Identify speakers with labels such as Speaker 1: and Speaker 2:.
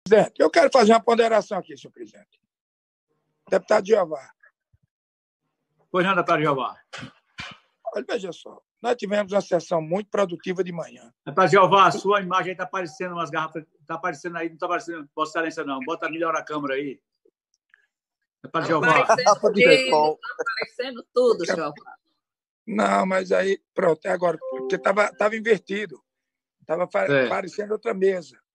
Speaker 1: Presidente, eu quero fazer uma ponderação aqui, senhor presidente. Deputado Jeová.
Speaker 2: Pois não, deputado Jeová.
Speaker 1: Olha, veja só, nós tivemos uma sessão muito produtiva de manhã.
Speaker 2: Deputado Jeová, a sua imagem está aparecendo umas garrafas, está aparecendo aí, não está aparecendo Vossa Excelência, não. Bota melhor a câmera aí. Deputado Jeová.
Speaker 3: Está aparecendo tudo, Jeová.
Speaker 1: Não, mas aí, pronto, é agora, porque estava invertido. Estava aparecendo outra mesa.